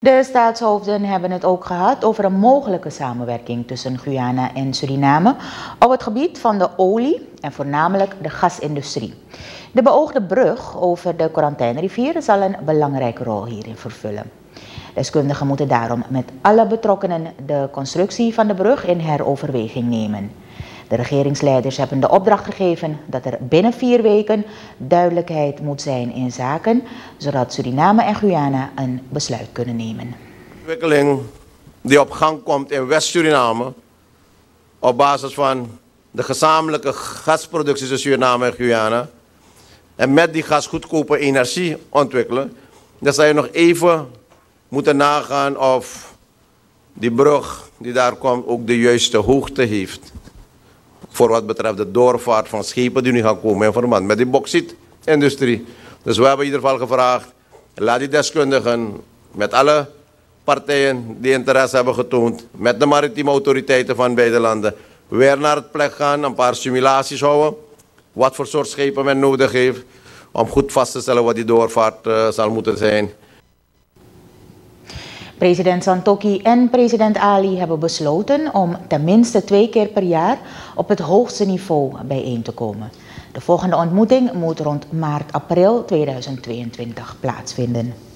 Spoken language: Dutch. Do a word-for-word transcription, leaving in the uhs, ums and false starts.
De staatshoofden hebben het ook gehad over een mogelijke samenwerking tussen Guyana en Suriname op het gebied van de olie en voornamelijk de gasindustrie. De beoogde brug over de Corantinerivier zal een belangrijke rol hierin vervullen. Deskundigen moeten daarom met alle betrokkenen de constructie van de brug in heroverweging nemen. De regeringsleiders hebben de opdracht gegeven dat er binnen vier weken duidelijkheid moet zijn in zaken, zodat Suriname en Guyana een besluit kunnen nemen. De ontwikkeling die op gang komt in West-Suriname op basis van de gezamenlijke gasproductie tussen Suriname en Guyana en met die gas goedkope energie ontwikkelen, dan zou je nog even moeten nagaan of die brug die daar komt ook de juiste hoogte heeft. Voor wat betreft de doorvaart van schepen die nu gaan komen in verband met die bauxietindustrie. Dus we hebben in ieder geval gevraagd, laat die deskundigen met alle partijen die interesse hebben getoond, met de maritieme autoriteiten van beide landen, weer naar het plek gaan, een paar simulaties houden, wat voor soort schepen men nodig heeft, om goed vast te stellen wat die doorvaart uh, zal moeten zijn. President Santokhi en president Ali hebben besloten om tenminste twee keer per jaar op het hoogste niveau bijeen te komen. De volgende ontmoeting moet rond maart-april tweeduizend tweeëntwintig plaatsvinden.